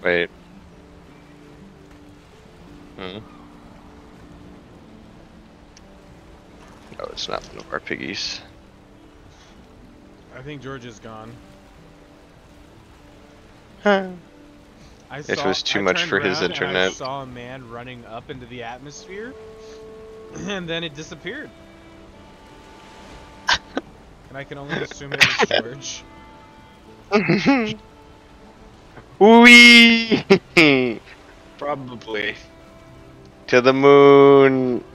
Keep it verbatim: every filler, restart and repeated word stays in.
Wait. Hmm. No, it's not one of our piggies. I think George is gone. Huh. I It saw, was too I much turned for his around and I internet. saw a man running up into the atmosphere, and then it disappeared. And I can only assume it was George. Wee! Probably. To the moon.